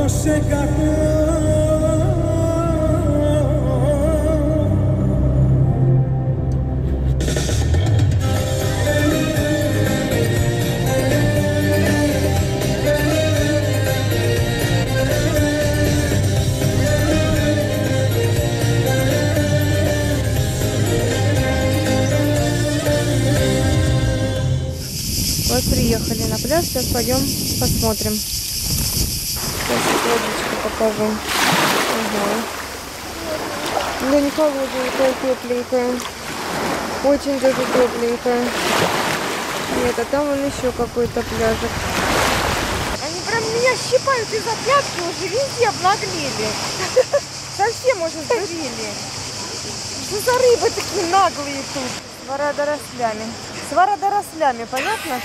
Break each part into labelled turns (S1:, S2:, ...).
S1: Вот приехали на пляж, сейчас пойдем посмотрим. Сейчас водичку покажу. Ага. Да не холодная, такая тепленькая. Очень даже тепленькая. Нет, а там вон еще какой-то пляжик. Они прям меня щипают из-за пятки, уже везде обнаглели. Совсем уже сдурели. Что за рыбы такие наглые тут? С водорослями. С водорослями, понятно?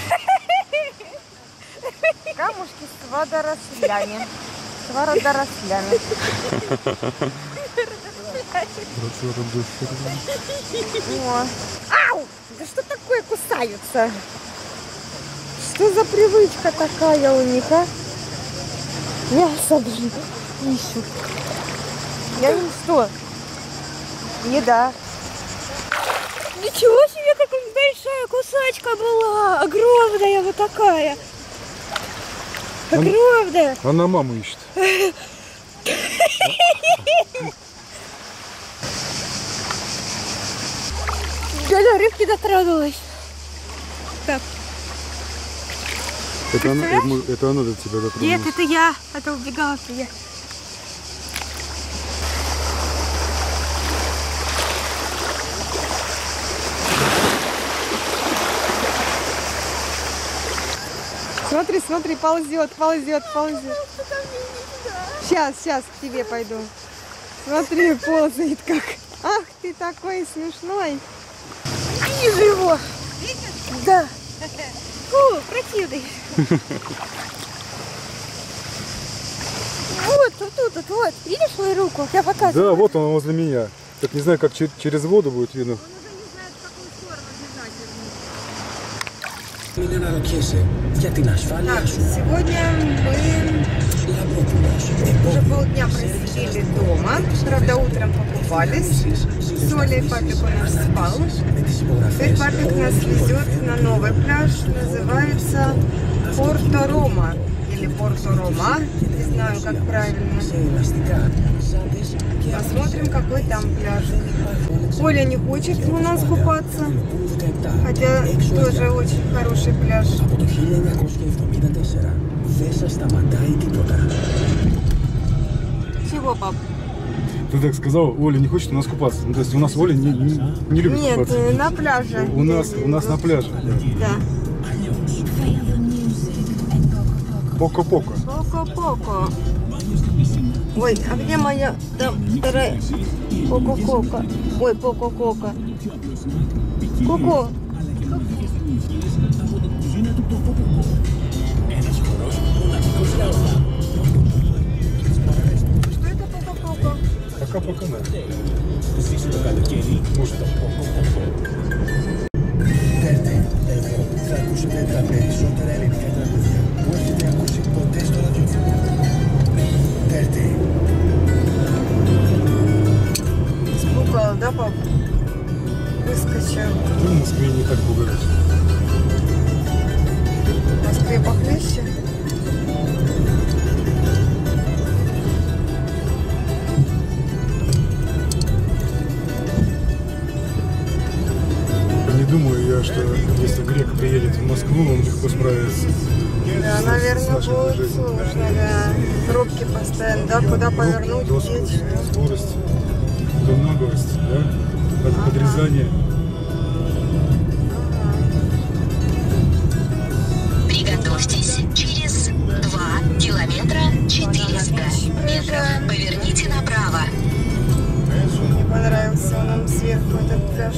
S1: Камушки с водорослями. С водорослями. О. Ау! Да что такое кусаются? Что за привычка такая у них, а? Мясо, блин, ищут. Я им что? Еда. Ничего себе, какая большая кусачка была. Огромная вот такая. Огромная.
S2: Она маму ищет.
S1: До рыбки дотронулась. Так.
S2: Это она до тебя дотронулась.
S1: Нет, это я. Это убегала я. Смотри, смотри, ползет, ползет, ползет. Сейчас к тебе пойду. Смотри, ползает как. Ах, ты такой смешной. Вижу его. Видишь? Да. Фу, противный. Вот, тут, вот. Видишь мою руку? Я показываю.
S2: Да, вот он возле меня. Так не знаю, как через воду будет видно.
S1: Так, сегодня мы уже полдня просидели дома. Правда, утром покупались. С Олей папик у нас спал. Теперь папик нас везет на новый пляж. Называется Порто-Рома. Или Порто-Рома. Не знаю, как правильно. Посмотрим, какой там пляж. Оля не хочет у нас купаться. Хотя тоже очень хороший пляж. Чего, пап?
S2: Ты так сказал, Оля не хочет у нас купаться. Ну, то есть у нас Оля не любит купаться.
S1: Нет, на пляже.
S2: У нас на пляже.
S1: Да.
S2: Поко-поко.
S1: Поко-поко. Ой, а где моя вторая? Поко-кока. Ой, поко-кока. Коко. Что это поко-кока?
S2: Пока-пока, да. Может, там
S1: Спугал, да, пап? Выскочил.
S2: ну, в Москве не так пугают.
S1: В Москве похлеще.
S2: Не думаю я, что если грек приедет в Москву, он легко справится.
S1: Да, наверное, будет сложно, да. Пробки постоянно, да, куда повернуть, где,
S2: скорость, до наглость, да, от подрезания.
S3: Приготовьтесь, через 2 километра 400 метров поверните направо.
S1: Не понравился нам сверху этот пляж.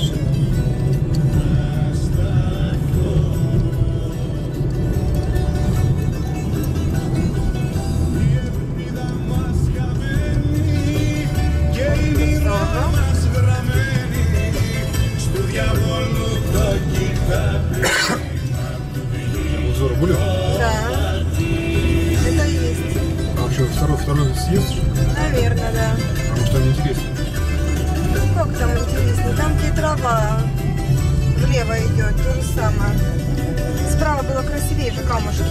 S2: второй съезд?
S1: Наверное, да.
S2: Потому что неинтересно.
S1: Ну как там интересно? Там где трава влево идет, то же самое. Справа было красивее же камушки.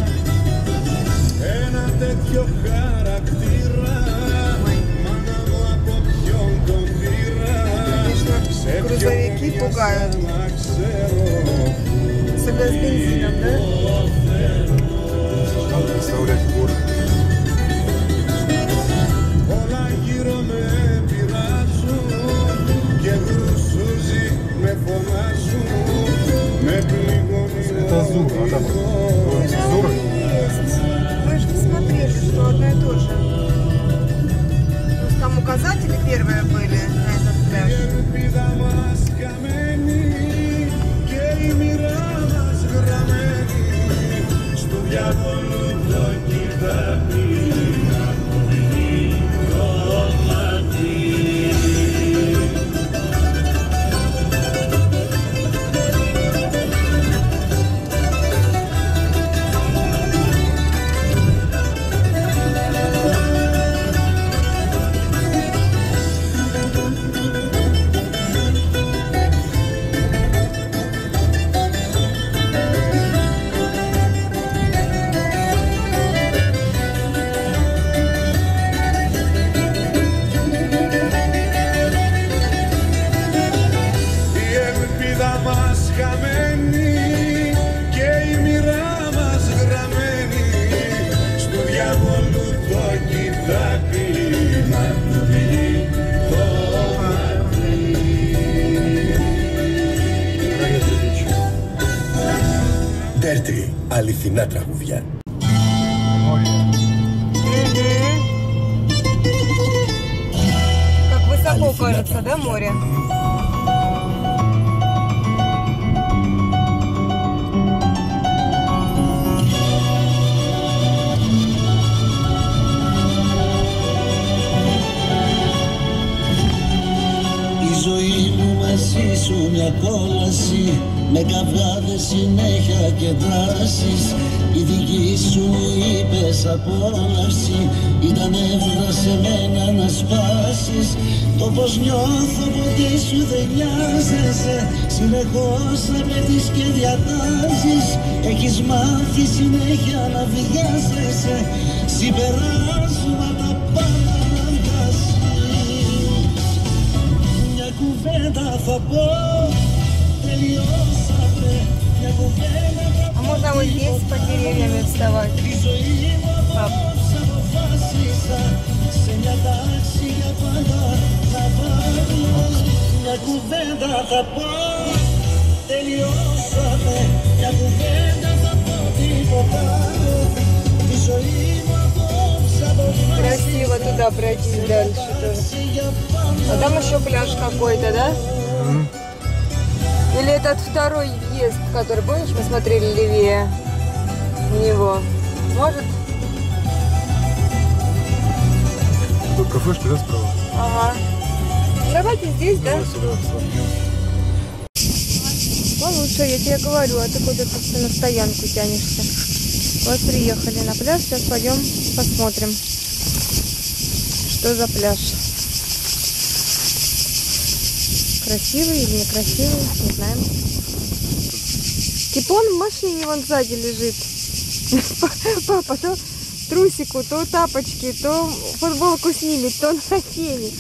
S1: Конечно, грузовики пугают. Особенно с бензином, да?
S2: Надо представлять город. Это Азура, а там Азура.
S1: Мы же не смотрели, что одно и то же. Просто там указатели первые были на этот пляж.
S4: Dirty, αληθινά τραγούδια.
S1: Как высоко кажется, да, море?
S5: Η ζωή μου μαζί σου μια κόλαση, με καυγάδες συνέχεια και δράσεις. Η δική σου είπες απόλαυση, ήταν εύρα σε μένα να σπάσεις. Το πως νιώθω ποτέ σου δεν νοιάζεσαι, συνεχώς απαιτείς και διατάζεις. Έχεις μάθει συνέχεια να βιάζεσαι, συμπεράσματα πάντα να βγάζεις. Μια κουβέντα θα πω, τελειώσαμε. Μια κουβέντα θα πω.
S1: А можно вот здесь под деревьями вставать?
S5: Τη ζωή μου απόψε αποφάσισα, σε μια τάξη για πάντα να βάλω. Μια κουβέντα θα πω, τελειώσαμε. Μια κουβέντα θα πω, τίποτα άλλο. Τη ζωή μου απόψε αποφάσισα.
S1: Красиво туда пройти дальше тоже. А там еще пляж какой-то, да? Или этот второй въезд, который, помнишь, мы смотрели левее него? Может?
S2: Тут кафешка, да, справа?
S1: Ага. Давайте здесь, да?
S2: Давай сюда,
S1: Получше, я тебе говорю, а ты куда-то все на стоянку тянешься. Вот приехали на пляж, сейчас пойдем посмотрим, что за пляж. Красивый или некрасивый, не знаем. Кипон в машине вон сзади лежит. Папа то трусику, то тапочки, то футболку снимет, то накинет.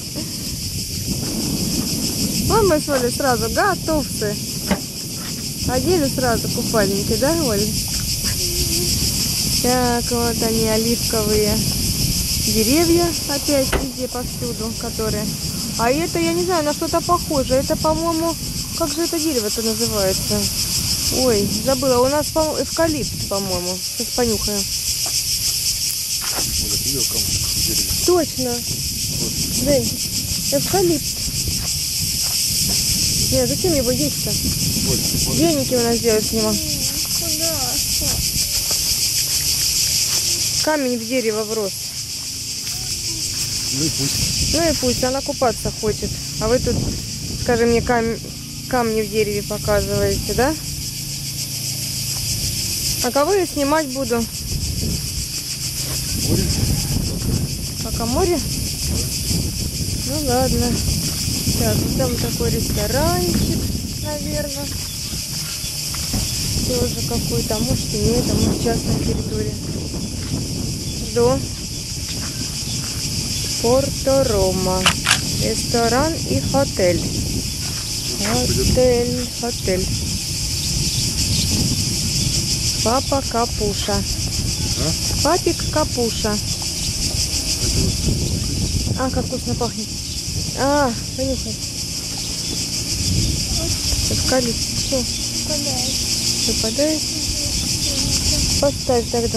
S1: Вон мы с Олей сразу готовцы. Одели сразу купальники, да, Оль? Так, вот они, оливковые деревья, опять везде повсюду, которые... А это, я не знаю, на что-то похоже. Это, по-моему, как же это дерево-то называется? Ой, забыла. У нас, по-моему, эвкалипт, по-моему. Сейчас понюхаю. Точно. Дэнь, эвкалипт. Нет, зачем его есть-то? Деньги у нас делают с него. Камень в дерево врос.
S2: Ну и пусть.
S1: Ну и пусть, она купаться хочет. А вы тут, скажи мне, камни в дереве показываете, да? А кого я снимать буду? Пока море? Ну ладно. Так, вот там такой ресторанчик, наверное. Тоже какой-то, а может и нет, а может частная территория. Жду. Порто-Рома. Ресторан и отель. Отель. Папа Капуша. Папик Капуша. А, как вкусно пахнет. А, понюхай. Эвкалипт. Что? Выпадает. Поставь тогда.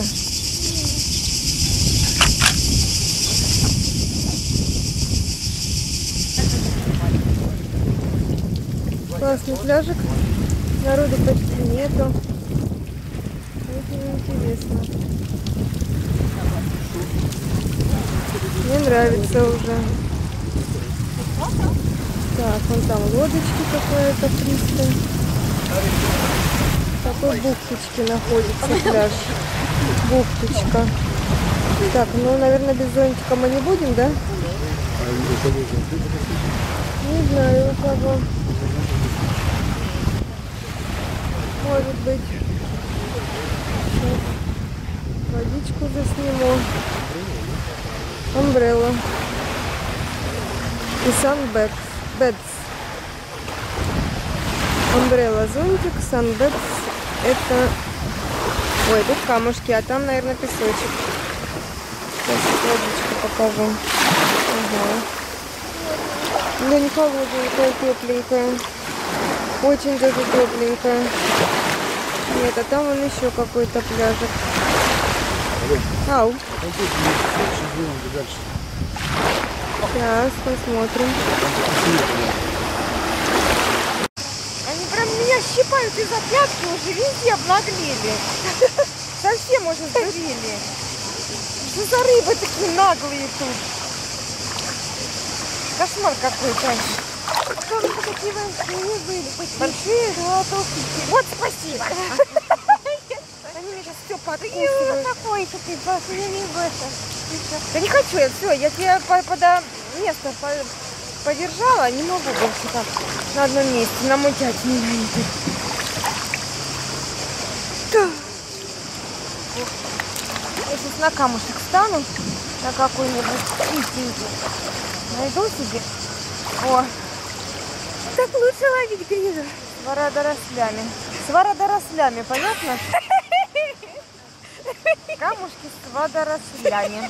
S1: Классный пляжик. Народу почти нету. Очень интересно. Мне нравится уже. Так, вон там лодочки какая-то, пристань. В такой бухточке находится пляж. Бухточка. Так, ну, наверное, без зонтика мы не будем, да? Не знаю, у кого. Может быть. Сейчас водичку засниму. Umbrella. И sunbeds. Umbrella, зонтик, sunbeds. Это... Ой, тут камушки, а там, наверное, песочек. Сейчас водичку покажу. Ага. Да не холодная, такая тепленькая. Очень даже тепленькая. Нет, а там вон еще какой-то пляжик. Ау. Сейчас посмотрим. Они прям меня щипают из-за пятки, уже везде обнаглели. Совсем уже сдурели. Что за рыбы такие наглые тут? Кошмар какой-то. Такие большие были. Большие? Да, толстенькие. Вот, спасибо. Они меня сейчас все подкусывают. Какой-то ты, я не в это. Да не хочу я, все, я тебе место подержала, не могу больше так на одном месте, намутять не видит. Я сейчас на камушек встану, на какой-нибудь чистенький. Найду себе. О, так лучше ловить гриза. С водорослями, понятно? Камушки с водорослями.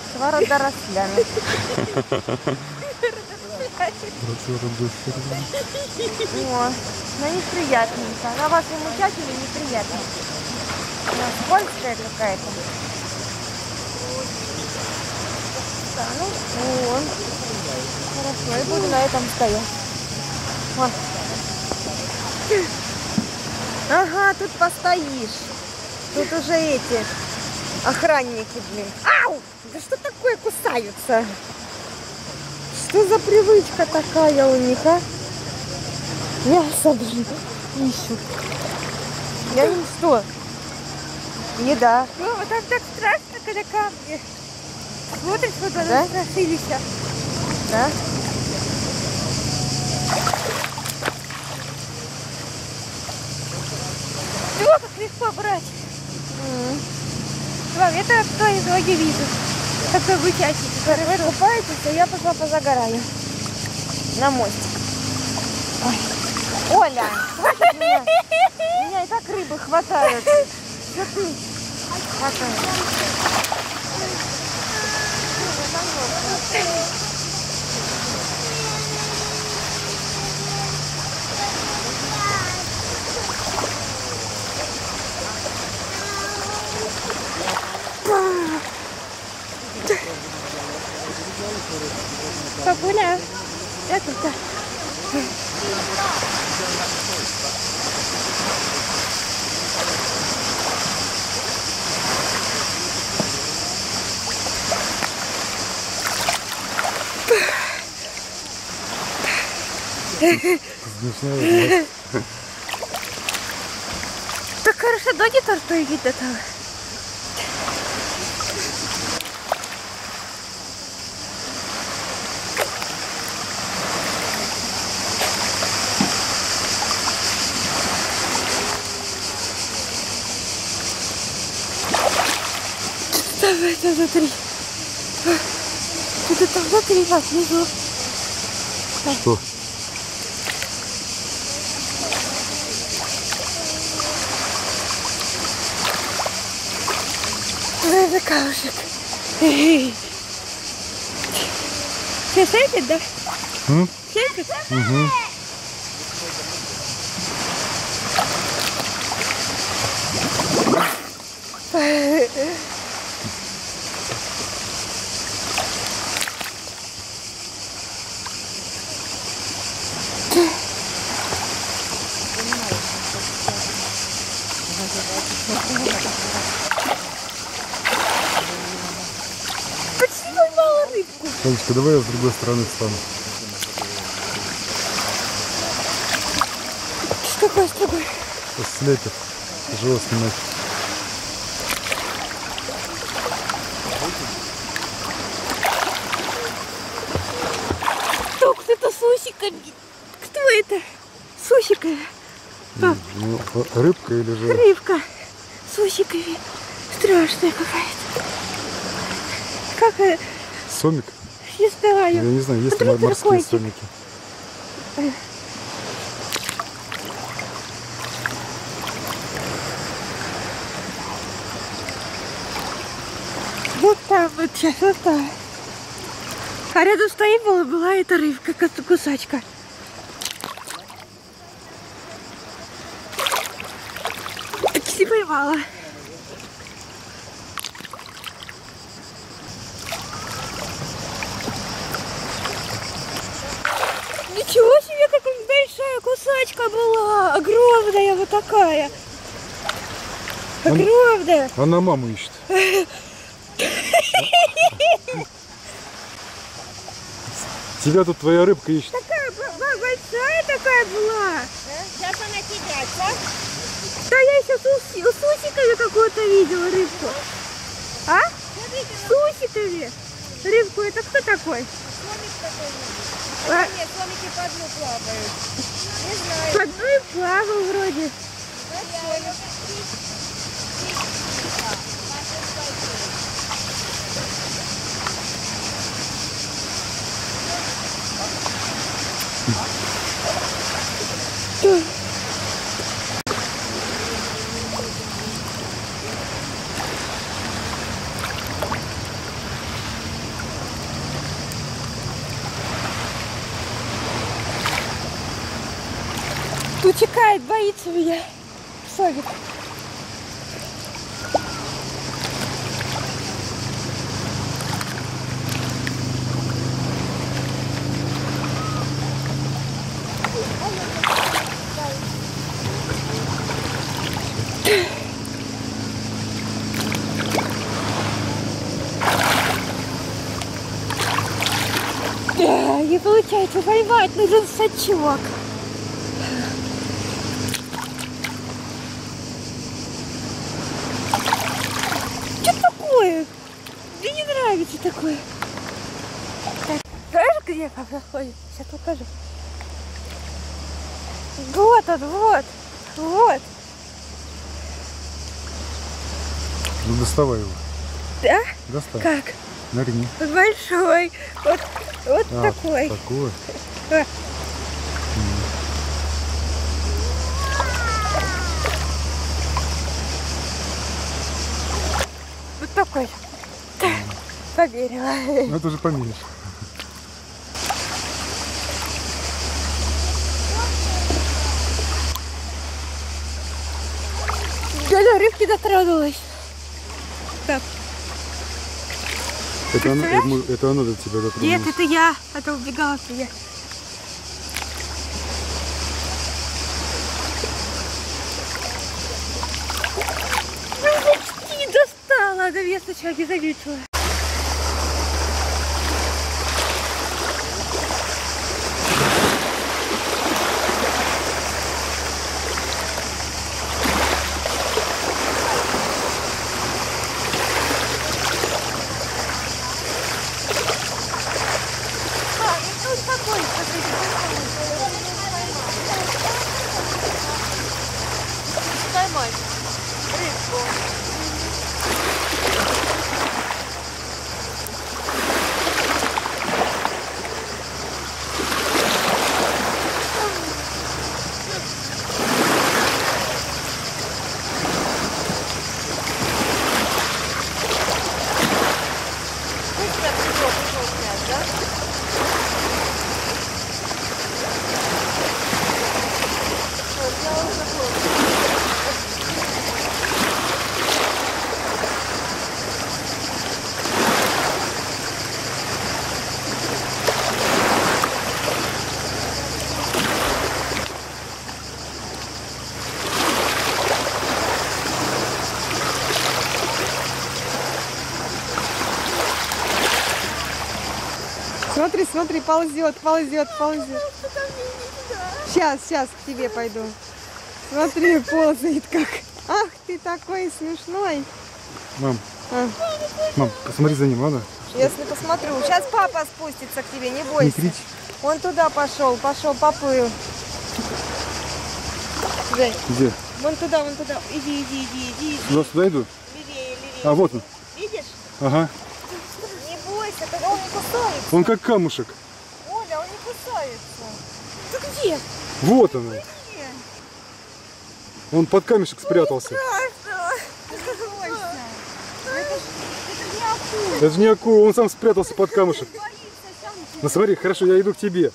S1: О, на них приятненько. На вашем мучателе неприятно. Она скользкая какая-то. Да, ну, вон. Хорошо, я буду на этом стоять. Вон. Ага, тут постоишь. Тут уже эти охранники, блин. Ау! Да что такое, кусаются? Что за привычка такая у них, а? Мясо, блин, ищут. Я им что? Еда.
S4: Ну, вот там так страшно, когда камни. Смотришь, вот они страшились.
S1: Да?
S4: Все, как легко брать. Вам это кто из ноги вижу. Такой вытячий.
S1: Вы купаетесь, а я пошла позагораю. На мостик. Ой. Оля, хватит меня. Меня и так рыбы хватают. Что ты хватаешь?
S4: Папуля, это-то. Так хорошо, ноги тоже видно там.
S1: Это внутри. Тут это внутри, а внизу.
S2: Что?
S1: Это камушек. Все светит, да? Светит?
S2: Угу.
S1: Почти поймала рыбку.
S2: Танечка, давай я с другой стороны встану.
S1: С какой, с другой?
S2: Слепит. Тяжело снимать.
S1: Кто-то с усиками. Кто это? С усиками. Пап,
S2: Ну, рыбка или же...
S1: рыбка с усиками. Страшная какая-то. Как это?
S2: Сомик?
S1: Не знаю.
S2: Я не знаю, есть ли
S1: Вдруг
S2: морские
S1: наркотик.
S2: сомики.
S1: Вот там, вот сейчас, вот там. А рядом с той была эта рыбка, кусачка. Почти поймала. Ничего себе, какая большая кусачка была. Огромная вот такая. Огромная.
S2: Она маму ищет. Тебя тут твоя рыбка ищет.
S1: Такая большая такая была.
S4: Сейчас она кидается.
S1: Да я еще с усиками какую-то видела рыбку. А? С усиками. Рыбку, это кто такой?
S4: Сомик такой.
S1: А?
S4: Нет, сомики по дну плавают. Не знаю.
S1: По дну и плавал вроде. Утекает, боится меня. Совик. Да, не получается поймать, нужен сачок. Что такое? Мне не нравится такое. Так, знаешь, где папа ходит? Сейчас покажу. Вот он, вот. Вот.
S2: Ну доставай его.
S1: Да?
S2: Доставай.
S1: Как?
S2: Нырни.
S1: Вот большой. Вот, вот
S2: А,
S1: такой.
S2: такой.
S1: А. Вот такой. Поверила.
S2: Ну это уже померишь.
S1: Я до рыбки дотронулась. Так.
S2: Это она,
S1: Представляешь?
S2: это она до тебя дотронулась.
S1: Нет, это я. А то убегала от меня. Ну, почти достала. Да я сначала не заметила. Смотри, смотри, ползет, ползет, ползет. Сейчас, сейчас к тебе пойду. Смотри, ползает как. Ах, ты такой смешной.
S2: Мам,
S1: А,
S2: мам, посмотри за ним, ладно?
S1: если посмотрю. Сейчас папа спустится к тебе, не бойся.
S2: Не кричь.
S1: Он туда пошел, поплыл. Жень,
S2: Где?
S1: вон туда, вон туда. Иди, иди, иди, иди.
S2: Сюда иду?
S1: Левее, левее.
S2: А, вот он.
S1: Видишь?
S2: Ага.
S1: Не бойся, тогда он не кусается.
S2: Он как камушек.
S1: Оля, он не кусается. Ты где?
S2: Вот он. Он под камешек спрятался. Это же не акула, он сам спрятался под камушек. Ну смотри, хорошо, я иду к тебе.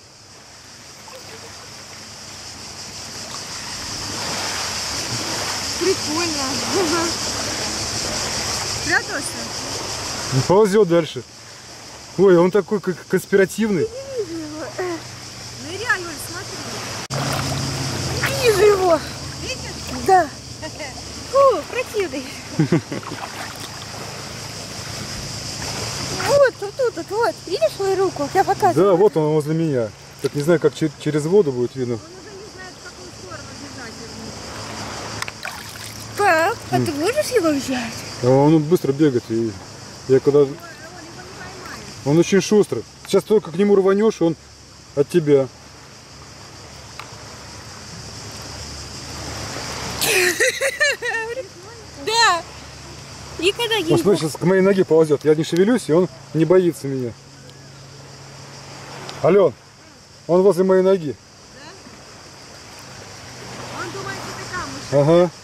S1: Прикольно. Спрятался?
S2: Он ползет дальше. Ой, он такой как конспиративный.
S1: Ныряй, Оль, смотри. Вижу его. Видишь? Да. Фу, противный. Вот, тут, вот. Видишь мою руку? Я показываю.
S2: Да, вот он возле меня. Так не знаю, как через воду будет видно.
S1: Он уже не знает, в какую сторону бежать. Пап, а ты можешь его взять?
S2: А он быстро бегает. И я когда... Он очень шустрый. Сейчас только к нему рванешь, он от тебя.
S1: Да. Никогда не
S2: Он, смотри, сейчас к моей ноге ползет. Я не шевелюсь, и он не боится меня. Ален, он возле моей ноги.
S1: Он думает, что ты камушек.
S2: Ага.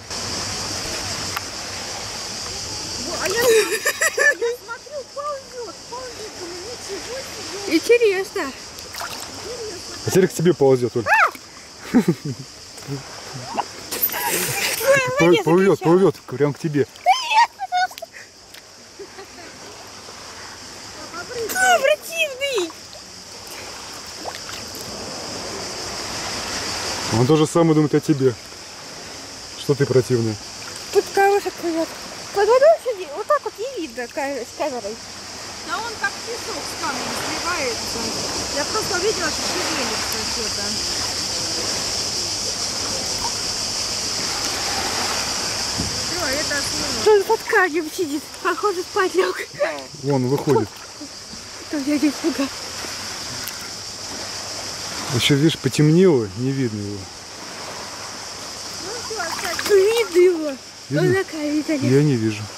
S1: А я смотрю, ползет. Ничего себе. Интересно.
S2: А теперь к тебе ползет, Оль. Плывет, плывет, прям к тебе.
S1: А, противный.
S2: Он то же самое думает о тебе. Что ты противный.
S1: Тут камушек плывет. Под водой сидит. Вот так вот не видно с камерой.
S4: Да он как песок с камнем сливается. Я просто видела, что шевелится что-то. Все, это основное.
S1: Он под камнем сидит. Похоже, спать лег.
S2: Вон, выходит.
S1: То я не испугал.
S2: Еще, видишь, потемнело, не видно его.
S1: Видно его.
S2: Видно?
S1: Он на камень залез.
S2: Я не вижу.